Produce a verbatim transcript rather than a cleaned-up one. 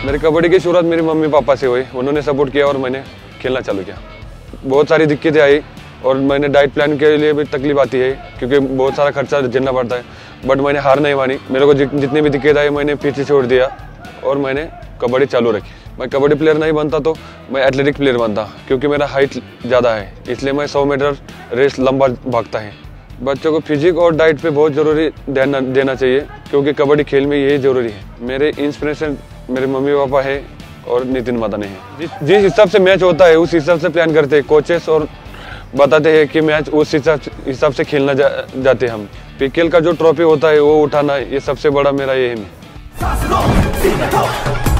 मेरी कबड्डी की शुरुआत मेरी मम्मी पापा से हुई, उन्होंने सपोर्ट किया और मैंने खेलना चालू किया। बहुत सारी दिक्कतें आई और मैंने डाइट प्लान के लिए भी तकलीफ आती है क्योंकि बहुत सारा खर्चा झेलना पड़ता है, बट मैंने हार नहीं मानी। मेरे को जितनी भी दिक्कत आई मैंने पीछे छोड़ दिया और मैंने कबड्डी चालू रखी। मैं कबड्डी प्लेयर नहीं बनता तो मैं एथलेटिक प्लेयर बनता, क्योंकि मेरा हाइट ज़्यादा है, इसलिए मैं सौ मीटर रेस लंबा भागता है। बच्चों को फिजिक और डाइट पे बहुत ज़रूरी ध्यान देना चाहिए, क्योंकि कबड्डी खेल में यही ज़रूरी है। मेरे इंस्पिरेशन मेरे मम्मी पापा है और नितिन मदन है। जिस जिस हिसाब से मैच होता है उस हिसाब से प्लान करते हैं कोचेस और बताते हैं कि मैच उस हिसाब हिसाब से खेलना जा, जाते हम। पीकेएल का जो ट्रॉफी होता है वो उठाना, ये सबसे बड़ा मेरा एम है।